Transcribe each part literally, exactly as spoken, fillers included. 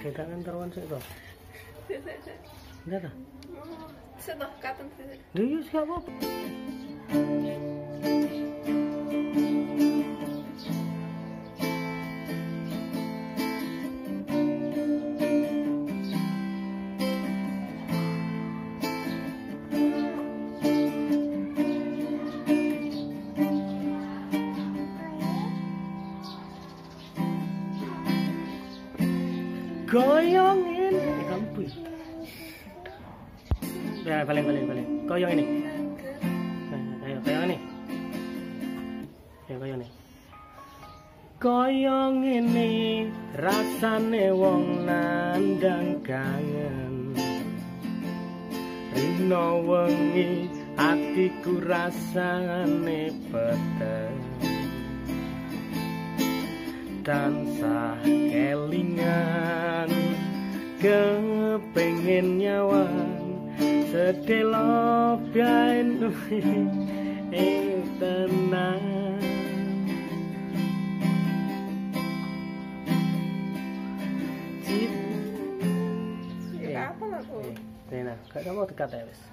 Kita kan teruan sik to. Sik sik sik. Ndak ta? Sik to katon sik. Lho yo siapa? Goyongin kamu. Ya, balik balik balik. Goyong ini. Ayo, goyong ini. Ya, goyong ini. Goyong ini rasane wong nandang kangen. Rino wengi atiku rasane peteng. Tansah kelingan kepengen nyawang sedelo biyen ing tenang cip apa aku Rena gak mau dekat ya wis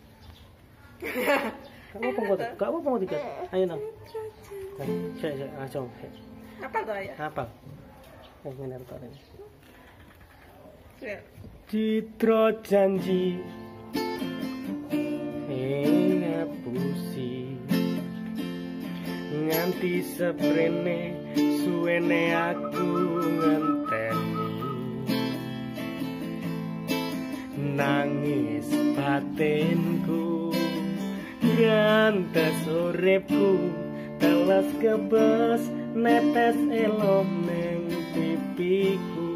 gak mau pengkot gak mau pengkot dekat ayo nang cek cek langsung apa tuh ya? Apa? Yang benar tuh ini. Ya. Citra janji, ngapusi, nganti seprene suwene aku ngenteni, nangis batinku, ngantes uripku. Telas kebas netes elo ning pipiku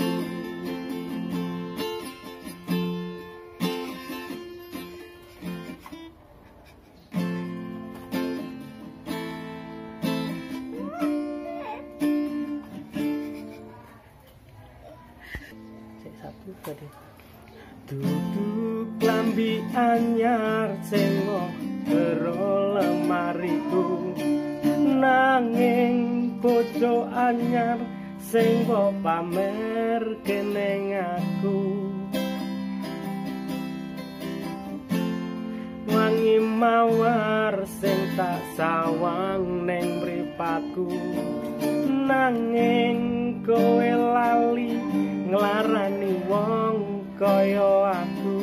Cek satu tadi duduk lambi anyar sing ero lemariku nanging bojo anyar sing mbok pamer keneng aku wangi mawar sing tak sawang ning mripatku nanging kowe lali nglarani wong kaya aku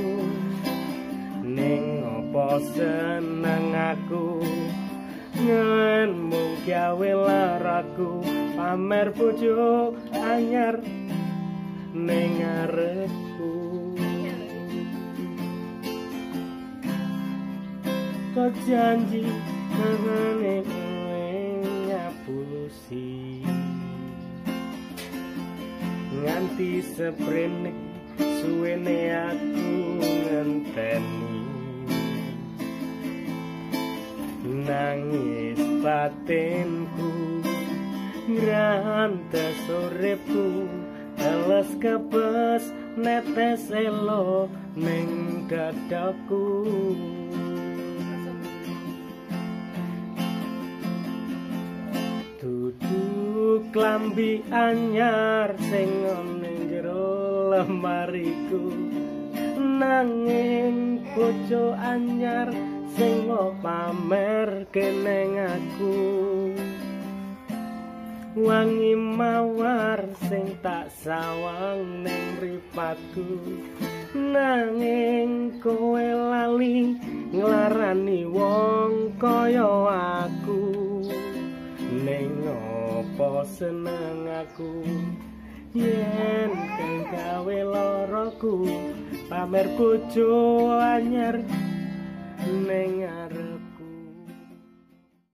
ning apa seneng aku ngen mung gawe laraku pamer bojo anyar ning ngarepku kok janji ngene ngapusi nganti seprene suwene aku ngenteni nangis batinku ngrantes uripku teles kebes netes elo ning dadaku duduk lambi anyar sing ning jero lemariku nanging bojo anyar sing mau pamer keneng aku wangi mawar sing tak sawang ning mripatku nanging kowe lali nglarani wong kaya aku ning apa seneng aku yen kang gawe loroku pamer bojo anyar ning arep